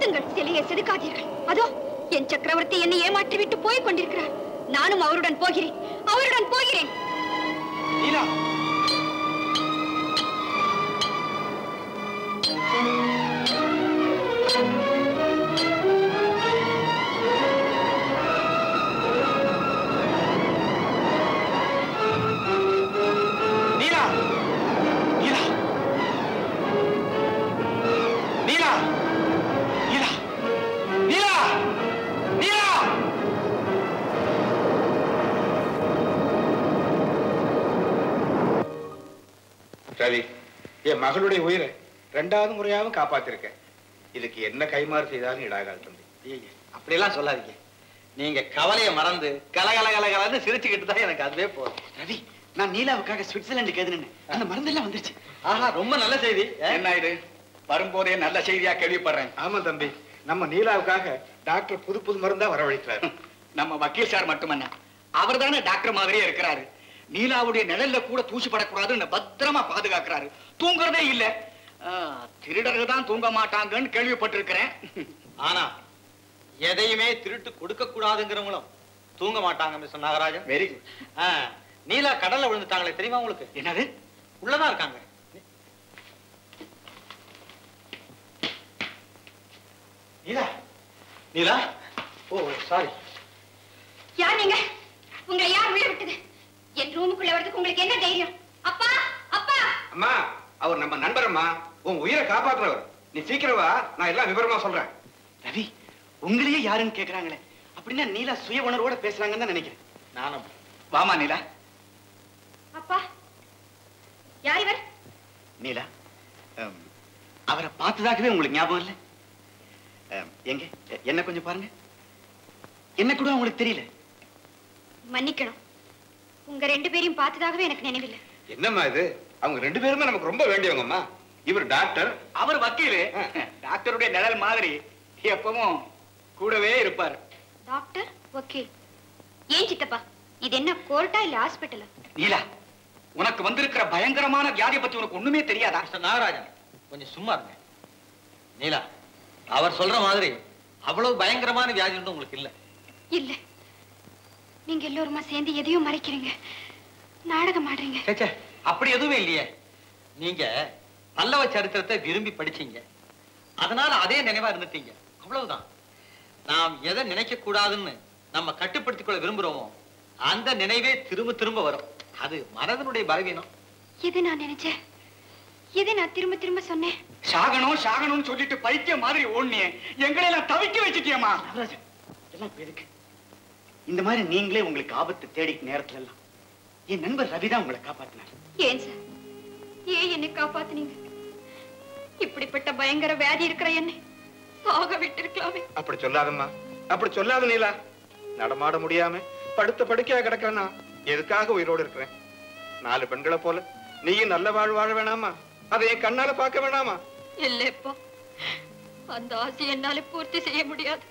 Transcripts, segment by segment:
நிறுத்துங்கள், சிலையை செதுக்காதீர்கள். அதோ என் சக்கரவர்த்தி என்னை ஏமாற்றி விட்டு போய் கொண்டிருக்கிறார். நானும் அவருடன் போகிறேன், அவருடன் போகிறேன். நீலா, ரவி, என் மகளுடைய உயிரை 2வது முறையாவும் காப்பாத்திருக்கேன். இதுக்கு என்ன கைமாறு செய்தாலும் இடாகாது தம்பி. அப்படியெல்லாம் சொல்லாதீங்க. நீங்க கவலையை மறந்து கலகலகலகலன்னு சிரிச்சுக்கிட்டு தான் எனக்கு அதுவே போதும். ரவி, நான் நீலாவுக்காக சுவிட்சர்லாந்துக்கு எதுன்னு அந்த மருந்தெல்லாம் வந்துருச்சு. ஆஹா, ரொம்ப நல்ல செய்தி. என்ன இது வரும்போதே நல்ல செய்தியா கேள்விப்படுறேன். ஆமா தம்பி, நம்ம நீலாவுக்காக டாக்டர் புது புது மருந்தா வரவழைக்கிறார். நம்ம வக்கீல் சார் மட்டுமல்ல, அவர் தானே டாக்டர் மாதிரியே இருக்கிறாரு. நீலாவுடைய நிழல்ல கூட தூசி படக்கூடாதுன்னு பத்திரமா பாதுகாக்கிறாரு. தூங்குறதே இல்ல. திருடர்கள் தான் தூங்க மாட்டாங்கன்னு கேள்விப்பட்டிருக்கிறேன். ஆனா எதையுமே திருட்டு கொடுக்க கூடாதுங்கிறவங்களும் தூங்க மாட்டாங்க mister Nagarajan. Very good. Neela கடல்ல விழுந்துட்டாங்களே, தெரியுமா உங்களுக்கு? என்னது? உள்ளதான் இருக்காங்க. Neela, Neela, oh sorry. யார் நீங்க? உங்களை யார் உள்ள விட்டது? என் ரூமுக்குள்ள வரதுக்கு உங்களுக்கு என்ன தைரியம்? அப்பா, அப்பா! அம்மா, அவர் நம்ம நண்பரம்மா, உன் உயிரை காப்பாற்றுறவர். நீ சீக்கிரம் வா, நான் எல்லாம் விவரமா சொல்றேன். ரவி, உங்களையே யாருன்னு கேக்குறாங்களே, அப்படின்னா நீலா சுய உணர்வோட பேசுறாங்கன்னு தான் நினைக்கிறேன். நானும். வாமா நீலா. அப்பா, யார் இவர்? நீலா, அவரை பார்த்ததாகவே உங்களுக்கு ஞாபகம் இல்லை? எங்க என்ன கொஞ்சம் பாருங்க. என்ன கூட உங்களுக்கு தெரியல? மன்னிக்கணும், உங்க 2 பேரையும் பார்த்ததாகவே எனக்கு நினைவில்லை. என்னம்மா இது? அவங்க 2 பேருமே நமக்கு ரொம்ப வேண்டியவங்கம்மா. இவர் டாக்டர், அவர் வக்கீலு. டாக்டருடைய நிழல் மாதிரி எப்பவும் கூடவே இருப்பார். டாக்டர், வக்கீல். ஏன் சித்தப்பா, இது என்ன கோர்ட்டா இல்ல ஹாஸ்பிட்டலா? நீலா, உனக்கு வந்திருக்கிற பயங்கரமான வியாதியை பத்தி உனக்கு ஒண்ணுமே தெரியாதா? மிஸ்டர் நாகராஜன், கொஞ்சம் சும்மா இருங்க. நீலா, அவர் சொல்ற மாதிரி அவ்வளவு பயங்கரமான வியாதி ஒன்றும் உங்களுக்கு இல்ல. இல்ல, நீங்க எல்லோருமா சேர்ந்து எதையும் மறைக்கிறீங்க, நாடகம் ஆடுறீங்க. அப்படி எதுவுமே இல்லையே. நீங்க பல்லவ சரித்திரத்தை விரும்பி படிச்சீங்க, அதனால அதே நினைவா இருந்துட்டீங்க, அவ்வளவுதான். நாம் எதை நினைக்க கூடாதுன்னு நம்ம கட்டுப்படுத்திக் கொள்ள விரும்புறோமோ அந்த நினைவே திரும்ப திரும்ப வரும். அது மனதனுடைய பலவீனம். எது நான் நினைச்சேன், எது நான் திரும்ப திரும்ப சொன்னேன்? சாகணும் சாகணும்னு சொல்லிட்டு பைத்தியம் மாதிரி ஓடுனியே, எங்களை எல்லாம் தவிக்க வச்சுட்டியம்மா. எல்லாம் எதுக்கு? இந்த மாதிரி நீங்களே உங்களுக்கு ஆபத்து தேடி நேரத்துல எல்லாம் என் நண்பர் ரவிதான் உங்களை காப்பாத்தினார். ஏன் சார், ஏன் என்னை காப்பாத்துனீங்க? இப்படிப்பட்ட பயங்கர வியாதி இருக்கிற என்னை சாக விட்டு இருக்கலாமே. அப்படி சொல்லாதம்மா, அப்படி சொல்லாத நீலா. நடமாட முடியாம படுத்த படுக்கையா கிடக்கிறேன்னா எதுக்காக உயிரோடு இருக்கிறேன்? 4 பெண்களை போல நீயும் நல்ல வாழ் வாழ வேணாமா? அதை என் கண்ணால பார்க்க வேணாமா? இல்லப்பா, அந்த ஆசை என்னால பூர்த்தி செய்ய முடியாது.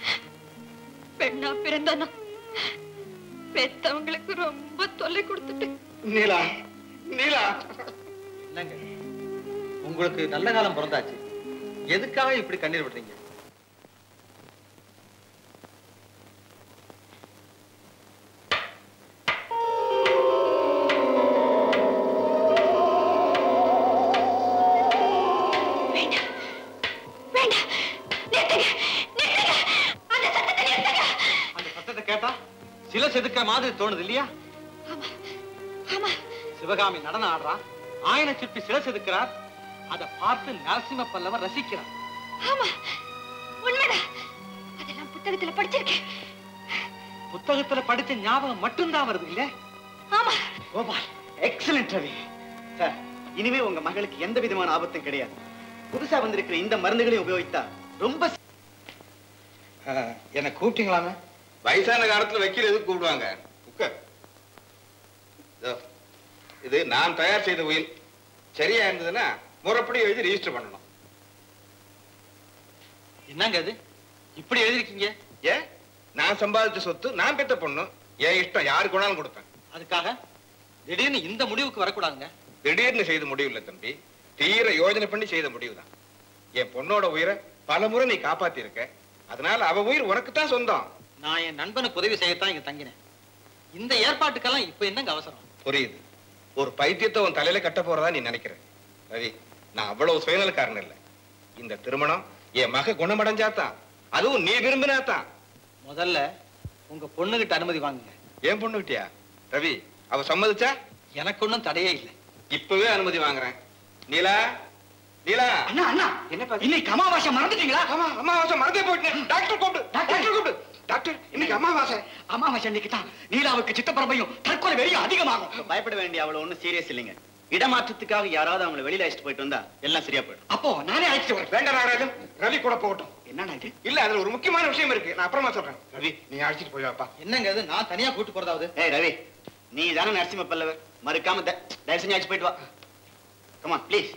பெண்ணா பிறந்தனா பெத்தவங்களுக்கு ரொம்ப தொல்லை கொடுத்துட்டு. நீலா, நீலா, என்னங்க உங்களுக்கு நல்ல காலம் பிறந்தாச்சு, எதுக்காக இப்படி கண்ணீர் விடுறீங்க? சில செதுக்க மாதிரி தோணுது இல்லையா? சிவகாமி நடனம் ஆடுறா, ஆயன சிற்பி சில செதுக்கிறார், அதை பார்த்து நரசிம்ம பல்லவர் ரசிக்கிறார். அதெல்லாம் புத்தகத்துல படிச்சிருக்கேன். புத்தகத்துல படிச்ச ஞாபகம் மட்டும்தான் வருது இல்ல? ஆமா. கோபால், எக்ஸலென்ட் ரவி. சார், இனிமே உங்க மகளுக்கு எந்த விதமான ஆபத்தும் கிடையாது. புதுசா வந்திருக்கிற இந்த மருந்துகளை உபயோகித்தா ரொம்ப. என்ன கூப்பிட்டீங்களாமே? வயசான காலத்துல வக்கீல் எதுக்கு கூப்பிடுவாங்க? இது நான் தயார் செய்த உயில். சரியா இருந்ததுன்னா முறைப்படி எழுதி ரெஜிஸ்டர் பண்ணணும். என்னங்க அது இப்படி எழுதிருக்கீங்க? ஏன், நான் சம்பாதிச்ச சொத்து, நான் பெற்ற பொண்ணு, என் இஷ்டம் யாருக்கு வேணாலும் கொடுப்பேன். அதுக்காக திடீர்னு இந்த முடிவுக்கு வரக்கூடாதுங்க. திடீர்னு செய்த முடிவு இல்லை தம்பி, தீர யோஜனை பண்ணி செய்த முடிவுதான். என் பொண்ணோட உயிரை பலமுறை நீ காப்பாத்தி இருக்க. அதனால அவ உயிர் உனக்குத்தான் சொந்தம். நான் என் நண்பனுக்கு உதவி செய்யத்தான் இங்க தங்கினேன். இந்த ஏற்பாட்டுக்கெல்லாம் இப்ப என்னங்க அவசரம்? புரியுது. ஒரு பைத்தியத்தை உன் தலையில கட்ட போறதா நீ நினைக்கிற. ரவி, நான் அவ்வளவு சுயநலக்காரன் இல்லை. இந்த திருமணம் என் மக குணமடைஞ்சாதான், அதுவும் நீ விரும்பினாதான். முதல்ல உங்க பொண்ணுகிட்ட அனுமதி வாங்குங்க. ஏன் பொண்ணுகிட்டியா? ரவி, அவ சம்மதிச்சா? எனக்கு ஒன்றும் தடையே இல்லை. இப்பவே அனுமதி வாங்குறேன். நீலா, நீலா. அண்ணா அண்ணா, என்னப்பா இன்னைக்கு அமாவாசை மறந்துட்டீங்களா? ஆமா, அமாவாசை மறந்தே போயிட்டேன். டாக்டர் கூப்பிடு, டாக்டர் கூப்பிடு. டாக்டர், இன்னைக்கு அமாவாசை. அமாவாசை அன்னைக்கு தான் நீலாவுக்கு சித்தப்பரம்பையும் தற்கொலை வெறியும் அதிகமாகும். பயப்பட வேண்டிய அவ்வளவு ஒண்ணும் சீரியஸ் இல்லைங்க. இடமாற்றத்துக்காக யாராவது அவங்களை வெளியில அழைச்சிட்டு போயிட்டு வந்தா எல்லாம் சரியா போயிடும். அப்போ நானே அழைச்சிட்டு வரேன். வேண்டாம் நாகராஜன், ரவி கூட போகட்டும். என்னண்ணா இது? இல்ல, அதுல ஒரு முக்கியமான விஷயம் இருக்கு. நான் அப்புறமா சொல்றேன். ரவி, நீ அழைச்சிட்டு போய் வாப்பா. என்னங்க அது? நான் தனியா கூட்டு போறதாவது? ஏய் ரவி, நீ தானே நரசிம்ம பல்லவர், மறுக்காம தயவு செஞ்சு அழைச்சு போயிட்டு வா. Come on please.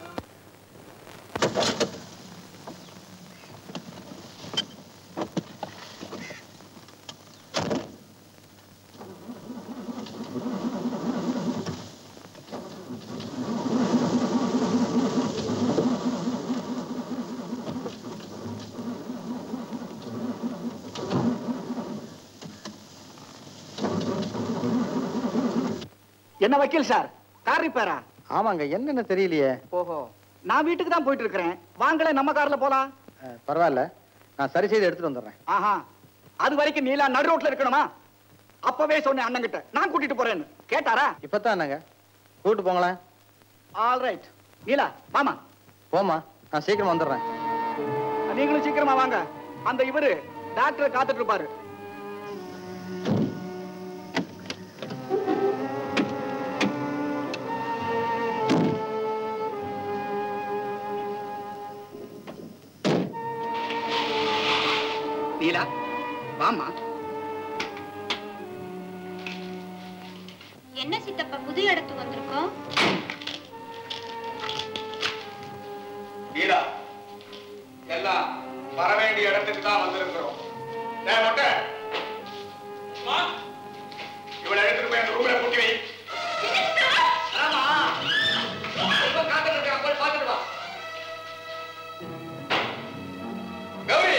என்ன வக்கீல் சார், கார் ரிப்பேரா? ஆமாங்க, என்னன்னு தெரியலையே. ஓஹோ, நான் வீட்டுக்கு தான் போயிட்டு இருக்கிறேன். வாங்களே நம்ம கார்ல போலாம். பரவாயில்ல, நான் சரி செய்து எடுத்துட்டு வந்துடுறேன். ஆஹா, அது வரைக்கும் நீலா நடு ரோட்ல இருக்கணுமா? அப்பவே சொன்னேன் அண்ணன் கிட்ட, நான் கூட்டிட்டு போறேன்னு. கேட்டாரா? இப்பதான் என்னங்க, கூட்டு போங்களேன். All right. நீலா வாமா. போமா, நான் சீக்கிரம் வந்துடுறேன். நீங்களும் சீக்கிரமா வாங்க. அந்த இவரு டாக்டர் காத்துட்டு இருப்பாரு. நீலா வாமா. என்ன சித்தப்பா புது இடத்துக்கு வந்திருக்கோம்? நீலா, எல்லாம் வர வேண்டிய இடத்துக்கு தான் வந்திருக்கிறோம். இவளை எடுத்துட்டு போய் அந்த ரூம்ல கூட்டி வை. ஆமா, ரொம்ப காத்துட்டு இருக்கேன், போய் பார்த்துட்டு வா. கௌரி,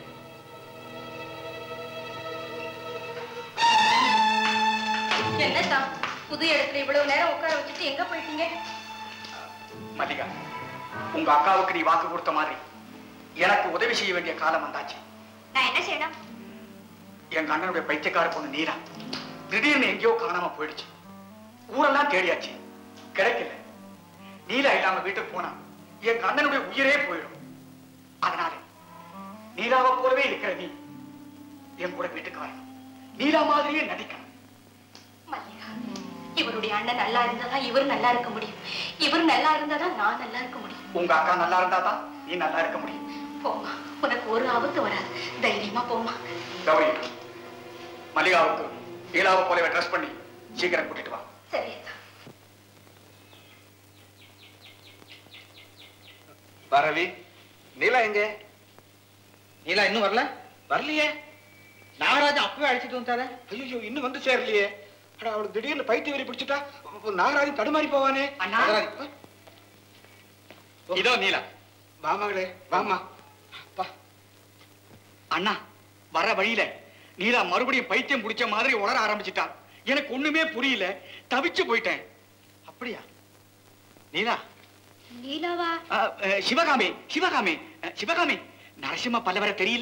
என்னத்தா புது இடத்துல இவ்வளவு நேரம் உட்கார வச்சுட்டு எங்க போயிட்டீங்க? மல்லிகா, உங்க அக்காவுக்கு நீ வாக்கு கொடுத்த மாதிரி எனக்கு உதவி செய்ய வேண்டிய காலம் வந்தாச்சு. நான் என்ன செய்யணும்? எங்க அண்ணனுடைய பைத்தியக்கார பொண்ணு நீலா திடீர்னு எங்கேயோ காணாம போயிடுச்சு. ஊரெல்லாம் தேடியாச்சு, கிடைக்கல. நீலா இல்லாம வீட்டுக்கு போனா எங்க அண்ணனுடைய உயிரே போயிடும். அதனால நீலாவை போலவே இருக்கிற நீ என் கூட வீட்டுக்கு வரணும். நீலா மாதிரியே நடிக்கணும். மல்லிகா, இவருடைய அண்ணன் நல்லா இருந்தாதான் இவர் நல்லா இருக்க முடியும். இவர் நல்லா இருந்தாதான் நான் நல்லா இருக்க முடியும். உங்க அக்கா நல்லா இருந்தாதான் நீ நல்லா இருக்க முடியும். போமா, உனக்கு ஒரு ஆபத்து வராது. தைரியமா போமா. கௌரி, மல்லிகாவுக்கு நீலாவை போலவே ட்ரெஸ் பண்ணி சீக்கிரம் கூட்டிட்டு வா. சரி. ரவி, நீலா எங்க? நீலா இன்னும் வரல? வரலையே. நாகராஜன் அப்பவே அழைச்சிட்டு வந்தாரு. ஐயோ, இன்னும் வந்து சேரலையே. அவளுக்கு திடீர்னு பைத்திய வெறி பிடிச்சிட்டா நாகராஜன் தடுமாறி போவானே. அண்ணா, இதோ நீலா. வா மகளே, வாமா. அண்ணா, வர வழியில நீலா மறுபடியும் பைத்தியம் பிடிச்ச மாதிரி உளர ஆரம்பிச்சுட்டா. எனக்கு ஒண்ணுமே புரியல, தவிச்சு போயிட்டேன். அப்படியா? நீலா, நீலாவா? சிவகாமி, சிவகாமி, சிவகாமி, நரசிம்ம பல்லவரை தெரியல?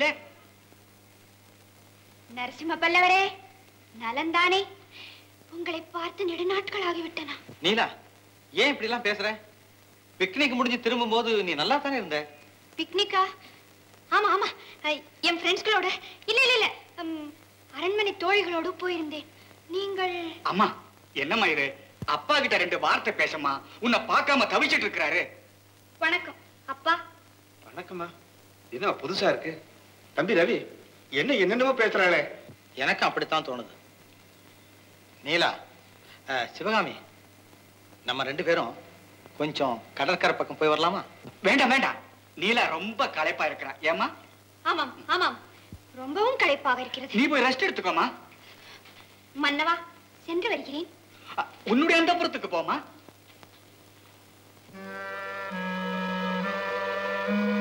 நரசிம்ம பல்லவரே, நலந்தானே? உங்களை பார்த்து நெடுநாட்கள் ஆகிவிட்டன. நீலா, ஏன் இப்படி எல்லாம் பேசுற? பிக்னிக் முடிஞ்சு திரும்பும் போது நீ நல்லா தானே இருந்த? பிக்னிக்கா? ஆமா ஆமா, என் ஃப்ரெண்ட்ஸ்களோட. இல்ல இல்ல இல்ல, அரண்மனை தோழிகளோடு போயிருந்தேன். நீங்கள்? அம்மா, என்னம்மா இது? அப்பா கிட்ட 2 வார்த்தை பேசமா, உன்னை பார்க்காம தவிச்சிட்டு இருக்கிறாரு. வணக்கம் அப்பா. வணக்கம்மா. என்ன புதுசா இருக்கு? தம்பி ரவி, என்னென்னமோ பேசுறாளே. எனக்கு அப்படித்தான் தோணுது. நீலா, சிவகாமி, நம்ம 2 பேரும் கொஞ்சம் கடற்கரை பக்கம் போய் வரலாமா? வேண்டாம் வேண்டாம், நீலா ரொம்ப களைப்பா இருக்கிறா. ஏமா? ஆமாம் ஆமாம், ரொம்பவும் களைப்பாக இருக்கிறது. நீ போய் ரெஸ்ட் எடுத்துக்கோமா. மன்னவா, சென்று வருகிறேன். உன்னுடைய அந்தப்புறத்துக்கு போமா.